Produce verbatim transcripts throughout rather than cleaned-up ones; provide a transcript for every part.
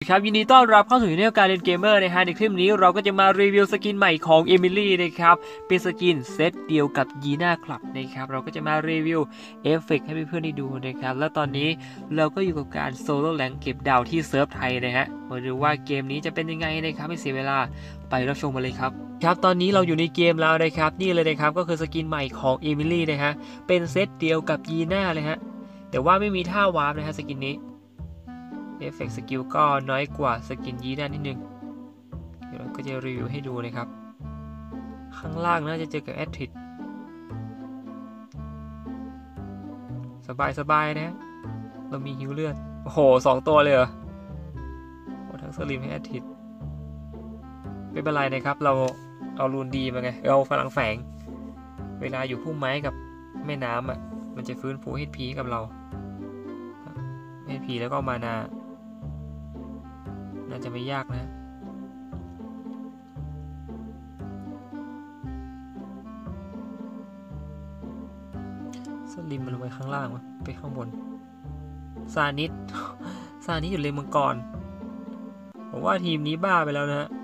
ครับยินดีต้อนรับเข้าสู่ช่องการเล่นเกมเมอร์นะฮะในคลิปนี้เราก็จะมารีวิวสกินใหม่ของเอมิลี่นะครับเป็นสกินเซตเดียวกับยีน่าคลับนะครับเราก็จะมารีวิวเอฟเฟกต์ให้เพื่อนๆได้ดูนะครับแล้วตอนนี้เราก็อยู่กับการโซโล่แรงเก็บดาวที่เซิร์ฟไทยนะฮะมาดูว่าเกมนี้จะเป็นยังไงนะครับไม่เสียเวลาไปรับชมกันเลยครับครับตอนนี้เราอยู่ในเกมแล้วนะครับนี่เลยนะครับก็คือสกินใหม่ของเอมิลี่นะฮะเป็นเซตเดียวกับยีน่าเลยฮะแต่ว่าไม่มีท่าวาร์ปนะฮะสกินนี้เอฟเฟกต์สกิลก็น้อยกว่าสกินยีน่านิดนึงเดี๋ยวเราก็จะรีวิวให้ดูนะครับข้างล่างน่าจะเจอกับแอดทิดสบายสบายนะเรามีฮิวเลือดโอ้โหสองตัวเลยเหรอโอ้ทั้งสลิมให้แอดทิดไม่เป็นไรนะครับเราเอารูนดีมาไงเอาพลังแฝงเวลาอยู่พุ่มไม้กับแม่น้ำอ่ะมันจะฟื้นฟู เอช พี กับเรา เอช พี แล้วก็มานาน่าจะไม่ยากนะสลิมมันลงไปข้างล่างวะไปข้างบนซานิส ซานิสอยู่เลนมังกรผมว่าทีมนี้บ้าไปแล้วนะฮะ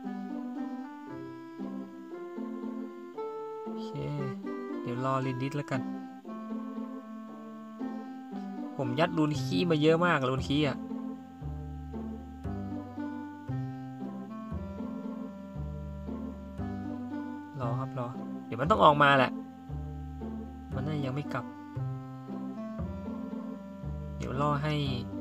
โอเคเดี๋ยวรอลินดิสแล้วกันผมยัดรูนคีมาเยอะมากรูนคีอ่ะรอครับรอเดี๋ยวมันต้องออกมาแหละมันน่ายังไม่กลับเดี๋ยวรอให้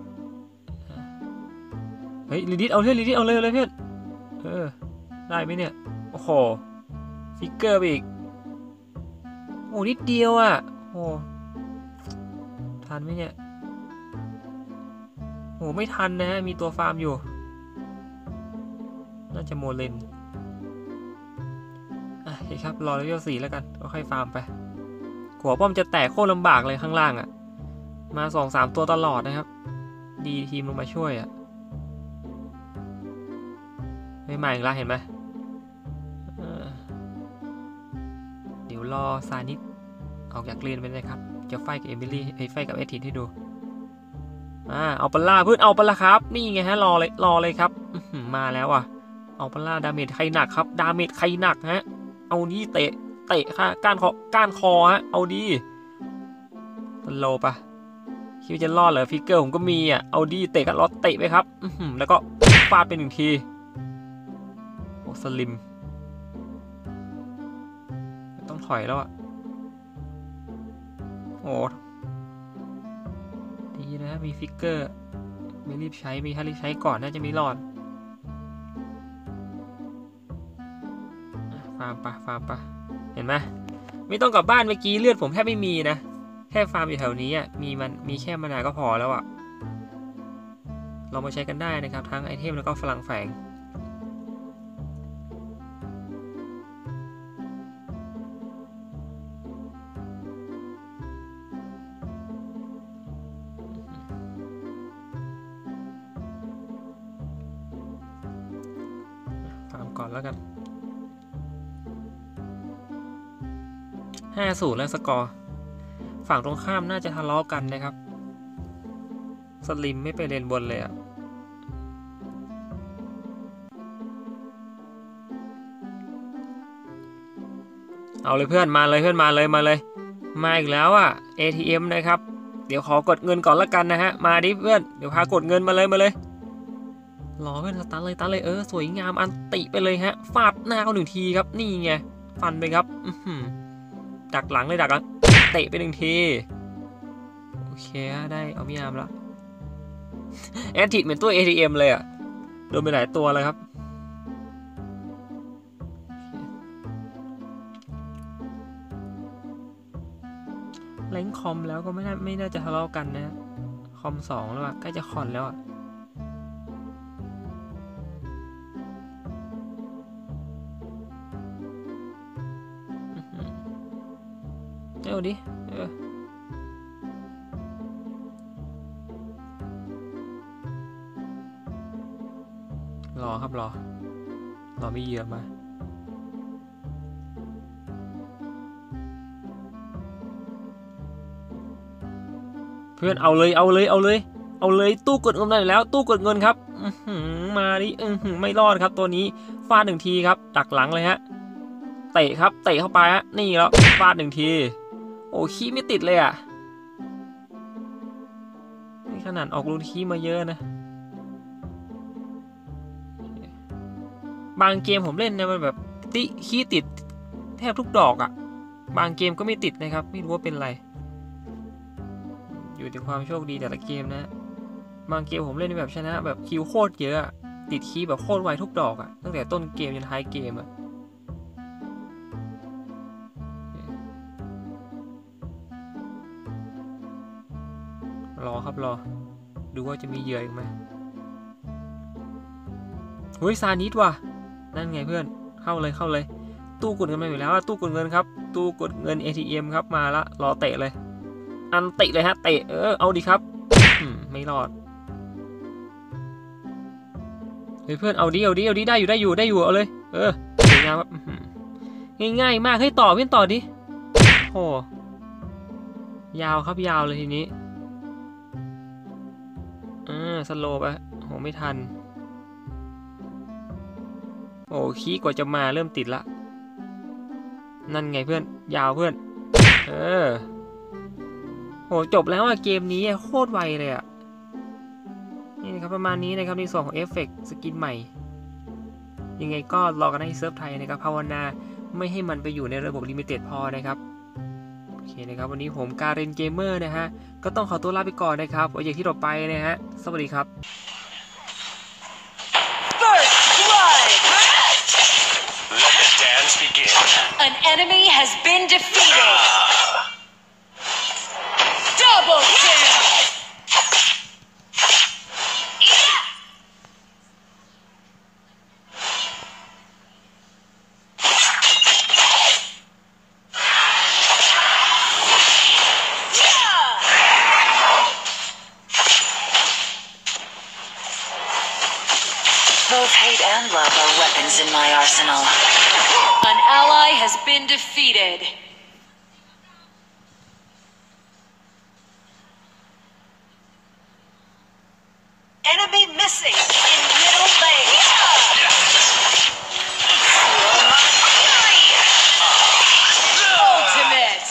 เฮ้ยลินดิสเอาเลยลินดิสเอาเลยเลยเพื่อนเออได้ไหมเนี่ยโอ้โหฟิกเกอร์ไปอีกโอ้นิดเดียวอ่ะโอ้ทันไหมเนี่ยโอ้ไม่ทันนะฮะมีตัวฟาร์มอยู่น่าจะโมเลนอ่ะโอเคครับรอเลเวลสี่แล้วกันก็ค่อยฟาร์มไปหัวป้อมจะแตกโคตรลำบากเลยข้างล่างอ่ะมาสองสามตัวตลอดนะครับดีทีมลงมาช่วยอ่ะไม่มาอีกแล้วเห็นไหมเดี๋ยวรอซานิสออกจากเลนไปเลยครับจะไฟกับเอมิลี่ไฟกับเอทินให้ดูอ่าเอาปลาเพื่อนเอาปลาครับนี่ไงฮะรอเลยรอเลยครับมาแล้วอ่ะเอาปลาดาเมจใครหนักครับดาเมจใครหนักฮะเอานี่เตะเตะค่ะก้านคอก้านคอฮะเอาดีโลปะคิดจะรอดเหรอฟิกเกอร์ผมก็มีอ่ะเอาดีเตะกันรอเตะไปครับแล้วก็ฟาดไปหนึ่งทีโอ้สลิมต้องถอยแล้วอ่ะโอ้ดีนะมีฟิกเกอร์ไม่รีบใช้มีถ้ารีบใช้ก่อนน่าจะไม่รอดฟาร์มปะฟาร์มปะเห็นไหมไม่ต้องกลับบ้านเมื่อกี้เลือดผมแทบไม่มีนะแค่ฟาร์มอยู่แถวนี้อ่ะมีมันมีแค่มานาก็พอแล้วอ่ะเรามาใช้กันได้นะครับทั้งไอเทมแล้วก็พลังแฝงฟาร์มก่อนแล้วกันห้าศูนย์แล้วสกอร์ฝั่งตรงข้ามน่าจะทะเลาะกันนะครับสลิมไม่ไปเลนบนเลยอ่ะเอาเลยเพื่อนมาเลยเพื่อนมาเลยมาเลยมาอีกแล้วอ่ะ เอ ที เอ็ม นะครับเดี๋ยวขอกดเงินก่อนละกันนะฮะมาดิเพื่อนเดี๋ยวพากดเงินมาเลยมาเลยรอเพื่อนสตาร์ทเลยสตาร์ทเลยเออสวยงามอันติไปเลยฮะฟาดหน้าเขาหนึ่งทีครับนี่ไงฟันไปครับดักหลังเลยดักหลังเตะไปหนึ่งทีโอเคได้เอาไม่ยามแล้วแอนติเหมือนตัว เอ ที เอ็ม เลยอ่ะโดนไปหลายตัวเลยครับเล่นคอมแล้วก็ไม่น่าไม่น่าจะทะเลาะกันนะคอมสองแล้วอ่ะใกล้จะคอนแล้วอ่ะเอาดิเออรอครับรอรอไม่เยอะมาเพื่อนเอาเลยเอาเลยเอาเลยเอาเลยตู้กดเงินได้แล้วตู้กดเงินครับมาดิไม่รอดครับตัวนี้ฟาดหนึ่งทีครับดักหลังเลยฮะเตะครับเตะเข้าไปฮะนี่แล้วฟาดหนึ่งทีโอ้ขี้ไม่ติดเลยอ่ะนี่ขนาดออกรูนขี้มาเยอะนะบางเกมผมเล่นเนี่ยมันแบบติขี้ติดแทบทุกดอกอ่ะบางเกมก็ไม่ติดนะครับไม่รู้ว่าเป็นไรอยู่ที่ความโชคดีแต่ละเกมนะบางเกมผมเล่นแบบชนะแบบคิวโคตรเยอะติดคีย์แบบโคตรไวทุกดอกอะตั้งแต่ต้นเกมจนท้ายเกมอะรอครับรอดูว่าจะมีเหยื่ออีกไหมเฮ้ยซานิดว่ะนั่นไงเพื่อนเข้าเลยเข้าเลยตู้กดเงินมาอยู่แล้วตู้กดเงินครับตู้กดเงิน เอ ที เอ็ม ครับมาละรอเตะเลยอันเตะเลยฮะเตะเออเอาดีครับไม่รอดเฮ้ยเพื่อนเอาดิเอาดิเอาดิได้อยู่ได้อยู่ได้อยู่เอาเลยเออสวยงามครับง่ายๆมากให้ต่อเพื่อนต่อดิโอ้ยาวครับยาวเลยทีนี้อ่าสโลว์ไปโหไม่ทันโอ้คีย์กว่าจะมาเริ่มติดละนั่นไงเพื่อนยาวเพื่อนเออโหจบแล้วอะเกมนี้โคตรไวเลยอะนี่นะครับประมาณนี้นะครับในส่วนของเอฟเฟกต์สกินใหม่ยังไงก็รอกันให้เซิร์ฟไทยนะครับภาวนาไม่ให้มันไปอยู่ในระบบลิมิเต็ดพอนะครับโอเคนะครับวันนี้ผมการเรนเกมเมอร์นะฮะก็ต้องขอตัวลาไปก่อนนะครับไว้อย่างที่เราไปนะฮะสวัสดีครับ First blood. Let the dance begin. An enemy has been defeated. Double kill. Both hate and love are weapons in my arsenal. An ally has been defeated. Enemy missing in middle lane. Ultimate.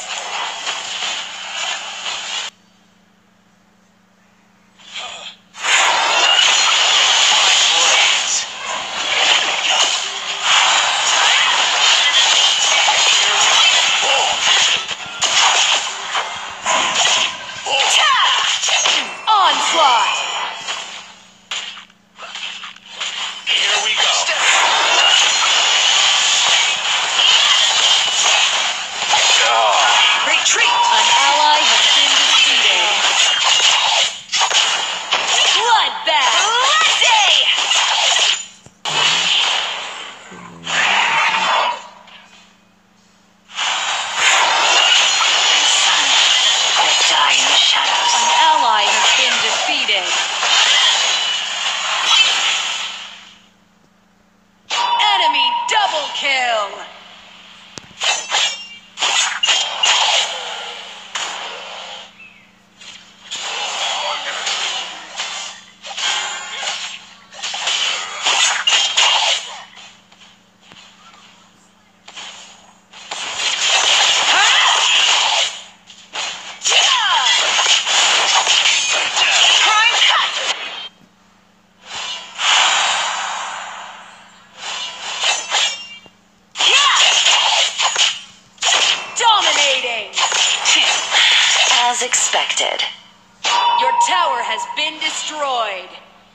Onslaught! Here we go. Retreat! An ally has been defeated. Bloodbath! Bloody! Son, I die in the shadows. An ally has been defeated. Enemy double kill. As expected. Your tower has been destroyed.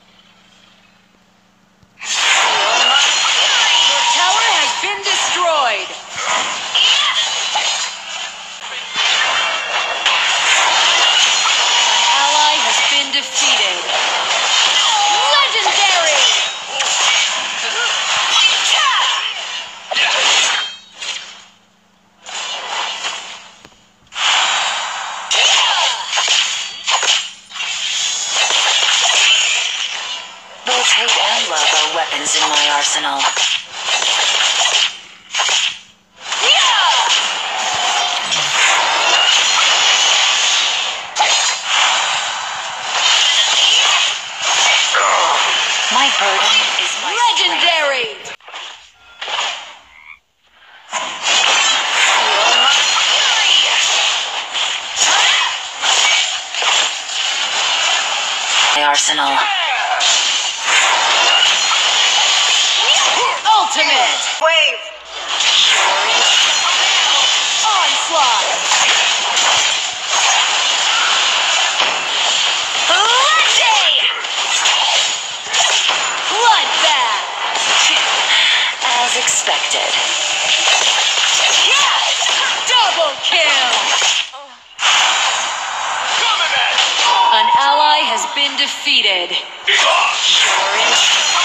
Your tower has been destroyed. An ally has been defeated. Legendary! Both hate and love are weapons in my arsenal. burden is my legendary. Feel my fury. My arsenal. Ultimate wave. Onslaught. Bloodbath. As expected. Yes! Double kill. An ally has been defeated. You're in